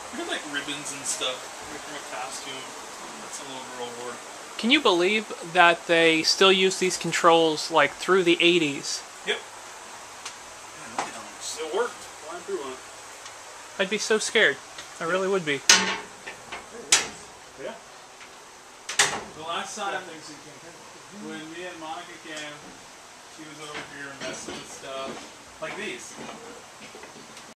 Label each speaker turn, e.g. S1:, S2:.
S1: There's like ribbons and stuff from a costume. That's a little girl wore.
S2: Can you believe that they still use these controls like through the 80s?
S1: Yep. Man, look at them. It still worked. Flying through on it.
S2: I'd be so scared. I really would be.
S1: Yeah. The last time when me and Monica came, she was over here messing with stuff like these.